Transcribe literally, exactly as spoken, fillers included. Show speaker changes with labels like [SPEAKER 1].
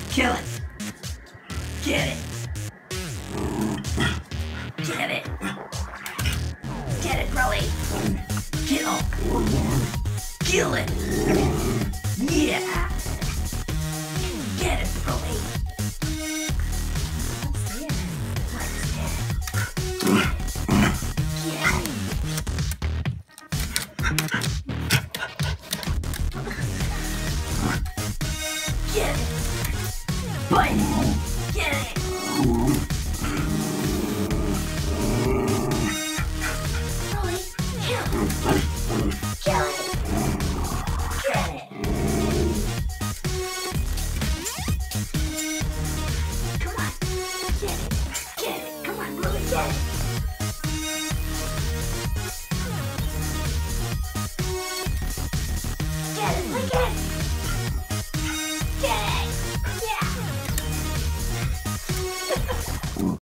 [SPEAKER 1] Kill it. Get it. Get it. Get it, Broly. Kill. Kill it. Yeah. Get it, Broly. Get it. Bite it. Get it.